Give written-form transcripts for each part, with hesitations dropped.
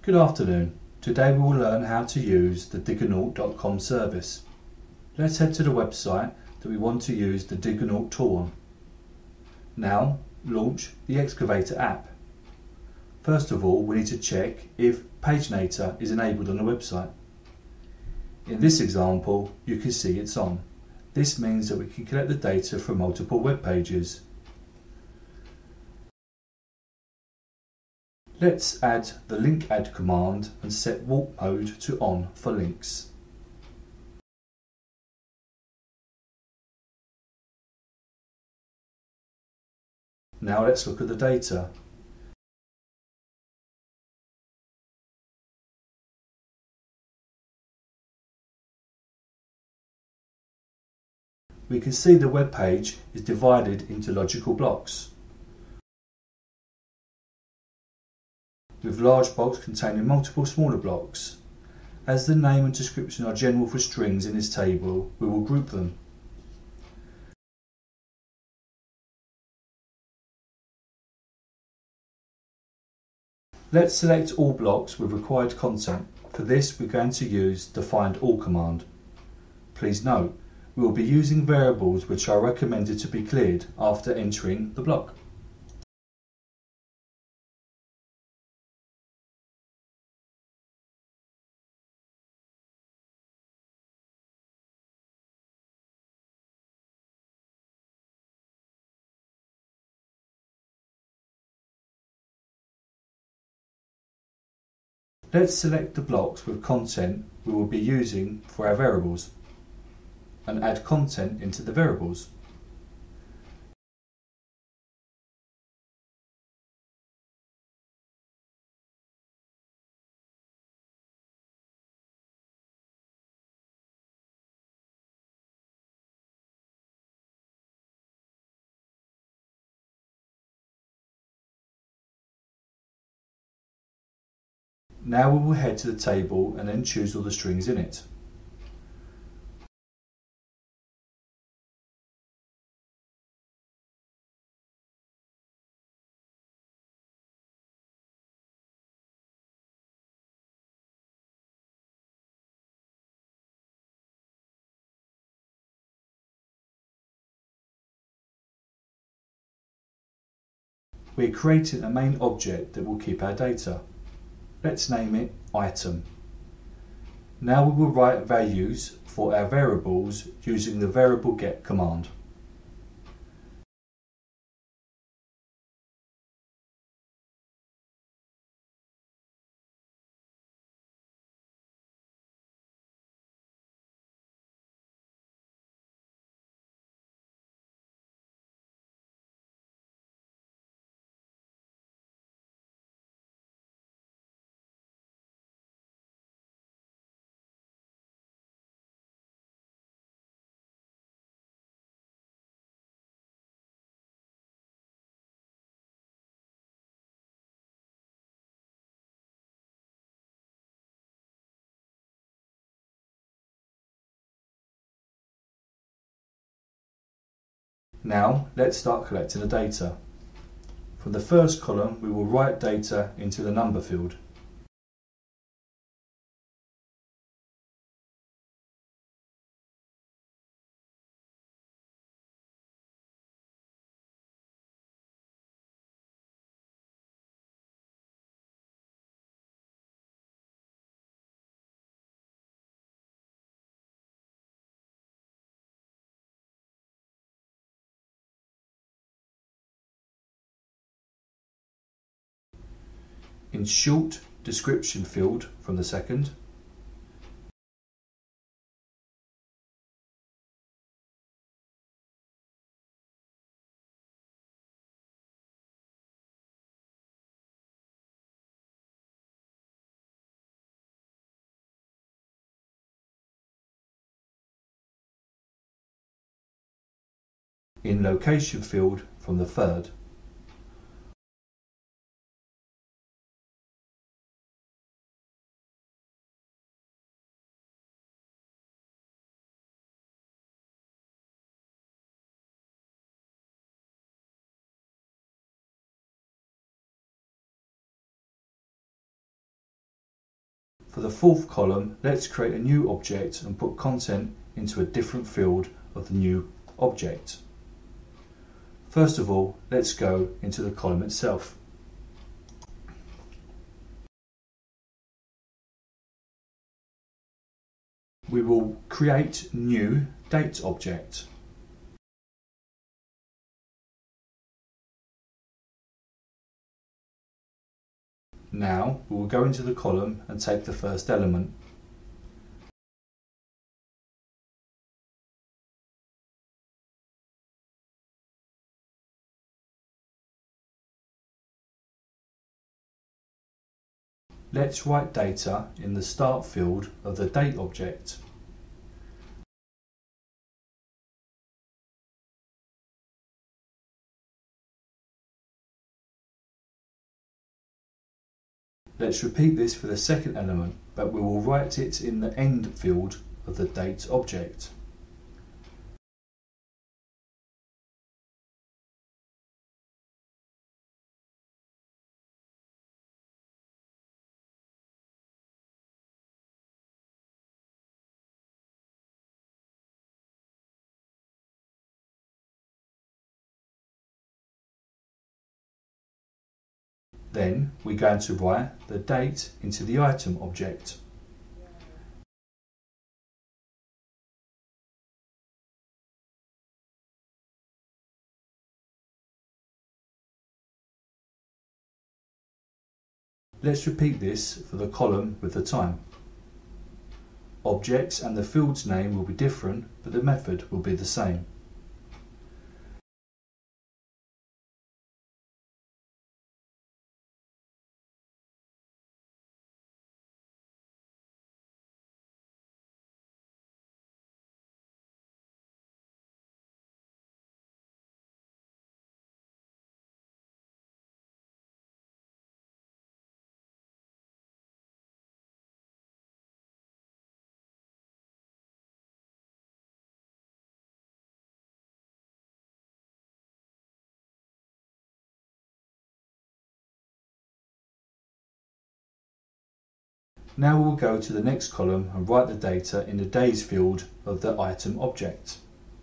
Good afternoon. Today we will learn how to use the Diggernaut.com service. Let's head to the website that we want to use the Diggernaut tool on. Now launch the Excavator app. First of all, we need to check if PageNator is enabled on the website. In this example, you can see it's on. This means that we can collect the data from multiple web pages. Let's add the link add command and set warp mode to on for links. Now let's look at the data. We can see the web page is divided into logical blocks, with large blocks containing multiple smaller blocks. As the name and description are general for strings in this table, we will group them. Let's select all blocks with required content. For this, we're going to use the find all command. Please note, we will be using variables which are recommended to be cleared after entering the block. Let's select the blocks with content we will be using for our variables and add content into the variables. Now we will head to the table and then choose all the strings in it. We're creating a main object that will keep our data. Let's name it item. Now we will write values for our variables using the variable get command. Now let's start collecting the data. From the first column we will write data into the number field. In short description field from the second, in location field from the third. For the fourth column, let's create a new object and put content into a different field of the new object. First of all, let's go into the column itself. We will create new date object. Now we will go into the column and take the first element. Let's write data in the start field of the date object. Let's repeat this for the second element, but we will write it in the end field of the date object. Then we're going to write the date into the item object. Let's repeat this for the column with the time. Objects and the field's name will be different, but the method will be the same. Now we will go to the next column and write the data in the days field of the item object.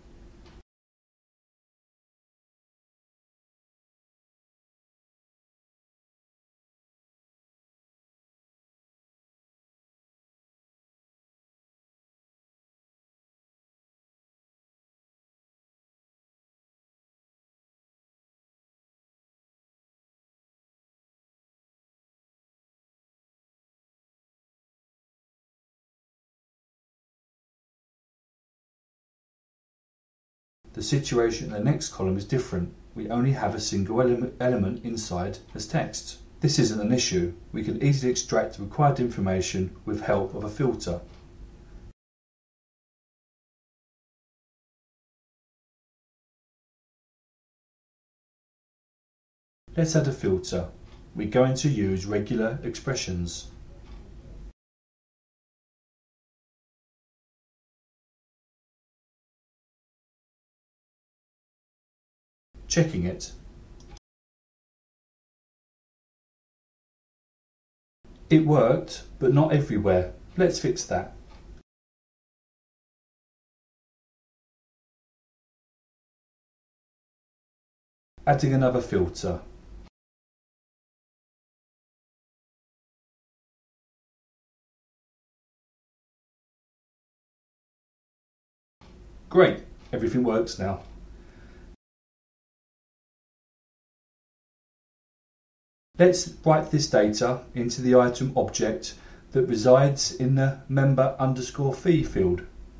The situation in the next column is different. We only have a single element inside as text. This isn't an issue. We can easily extract the required information with help of a filter. Let's add a filter. We're going to use regular expressions. Checking it. It worked, but not everywhere. Let's fix that. Adding another filter. Great, everything works now. Let's write this data into the item object that resides in the member_fee field.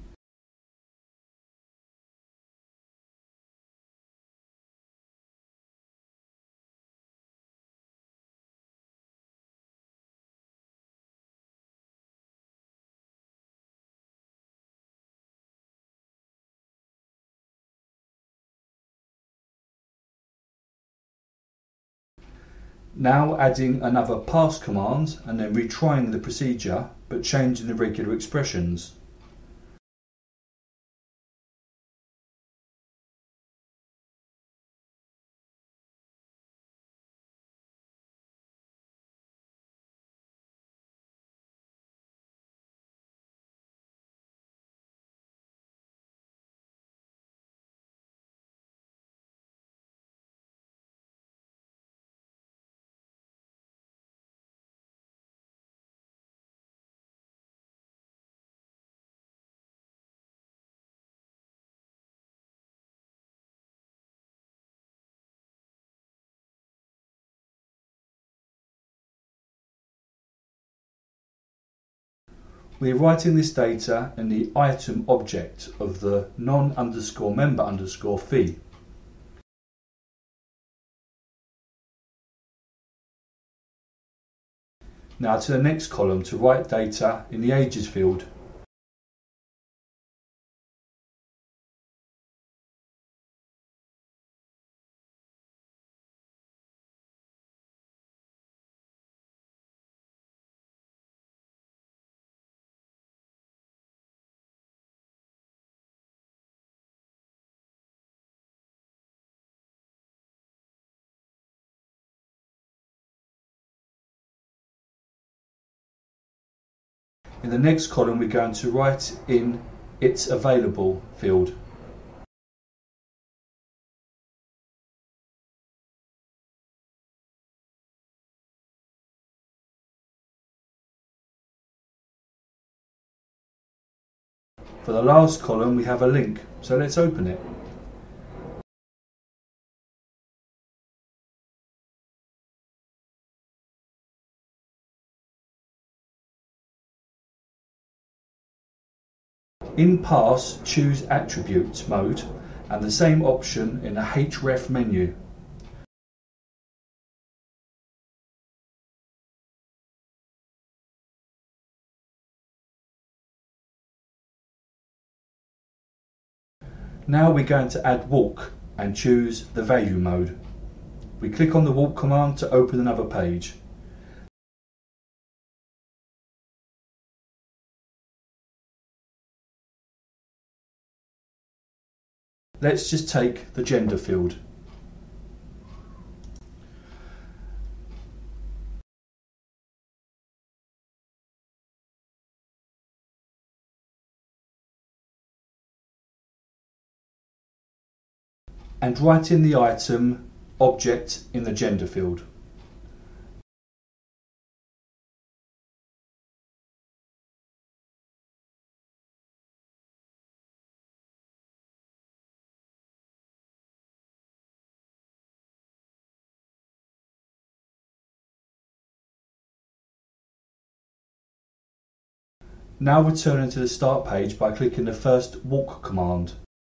Now adding another pass command and then retrying the procedure but changing the regular expressions. We're writing this data in the item object of the non_member_fee. Now to the next column to write data in the ages field. In the next column we're going to write in its available field. For the last column we have a link, so let's open it. In Pass, choose Attributes mode and the same option in the href menu. Now we're going to add walk and choose the value mode. We click on the walk command to open another page. Let's just take the gender field. And write in the item object in the gender field. Now returning to the start page by clicking the first walk command.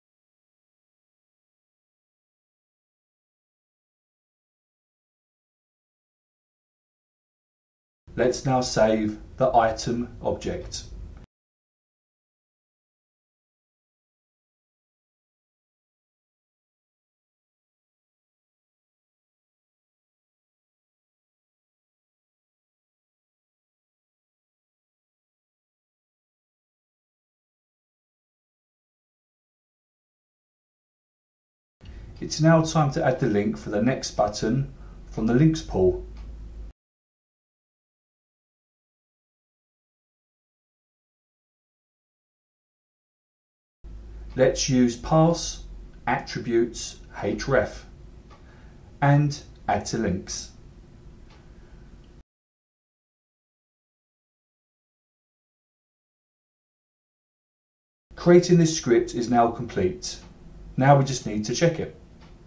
Let's now save the item object. It's now time to add the link for the next button from the links pool. Let's use Pass, Attributes, href and add to links. Creating this script is now complete. Now we just need to check it.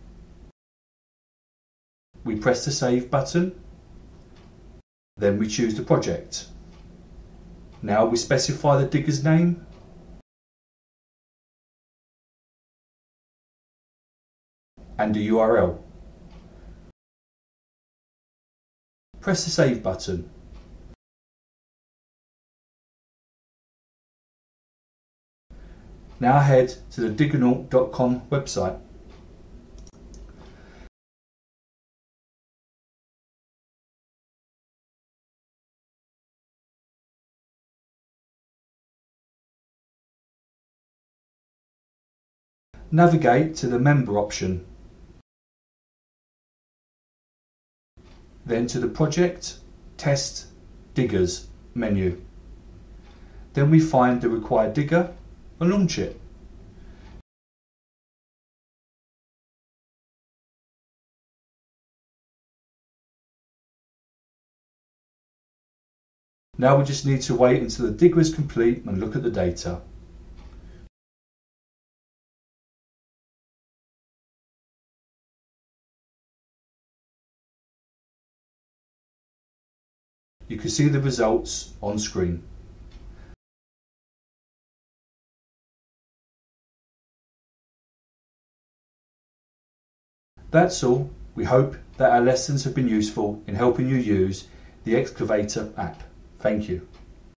We press the Save button, then we choose the project. Now we specify the digger's name, and the URL. Press the Save button. Now head to the Diggernaut.com website. Navigate to the Member option, then to the Project, Test, Diggers menu. Then we find the required digger and launch it. Now we just need to wait until the digger is complete and look at the data. You can see the results on screen. That's all. We hope that our lessons have been useful in helping you use the Excavator app. Thank you.